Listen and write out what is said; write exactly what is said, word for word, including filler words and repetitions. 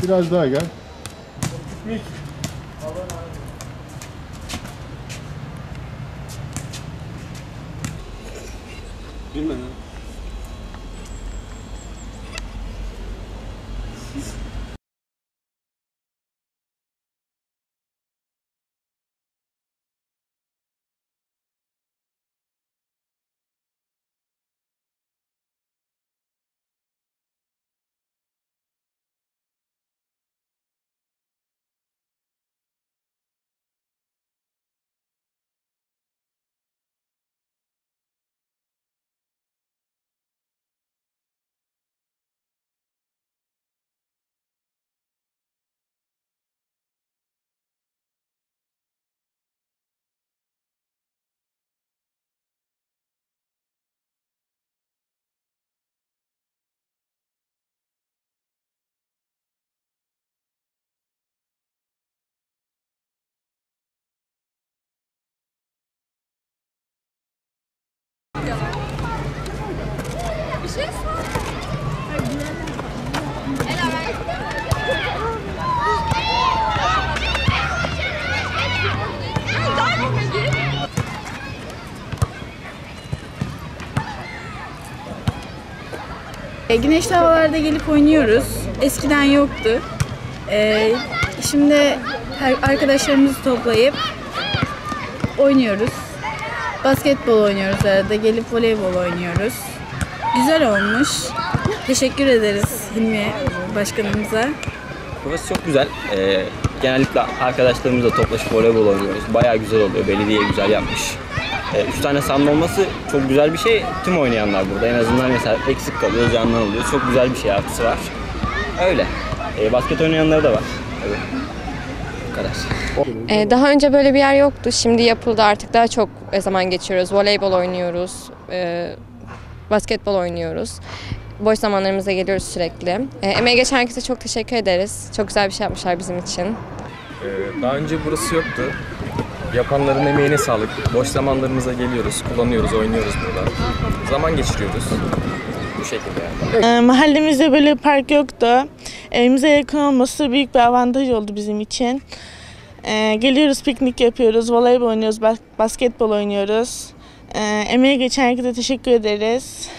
Biraz daha gel. Bilmem. Bir şey sor. Ela ben. Güneşli havalarda gelip oynuyoruz. Eskiden yoktu. Ee, şimdi arkadaşlarımızı toplayıp oynuyoruz. Basketbol oynuyoruz arada. Gelip voleybol oynuyoruz. Güzel olmuş. Teşekkür ederiz Hilmi Başkanımıza. Burası çok güzel. Ee, genellikle arkadaşlarımızla toplaşıp voleybol oynuyoruz. Bayağı güzel oluyor. Belediye güzel yapmış. Ee, üç tane sahne olması çok güzel bir şey. Tüm oynayanlar burada. En azından mesela eksik kalıyor, canlı oluyor. Çok güzel bir şey, artısı var. Öyle. Ee, basket oynayanları da var. Evet. Bu kadar. Ee, daha önce böyle bir yer yoktu. Şimdi yapıldı, artık daha çok zaman geçiriyoruz. Voleybol oynuyoruz, e, basketbol oynuyoruz. Boş zamanlarımıza geliyoruz sürekli. E, emeği geçen herkese çok teşekkür ederiz. Çok güzel bir şey yapmışlar bizim için. Ee, daha önce burası yoktu. Yapanların emeğine sağlık. Boş zamanlarımıza geliyoruz, kullanıyoruz, oynuyoruz burada. Zaman geçiriyoruz. Bu şekilde yani. Ee, mahallemizde böyle bir park yoktu. Evimize yakın olması büyük bir avantaj oldu bizim için. Ee, geliyoruz, piknik yapıyoruz, voleybol oynuyoruz, bas- basketbol oynuyoruz. Ee, emeği geçen herkese teşekkür ederiz.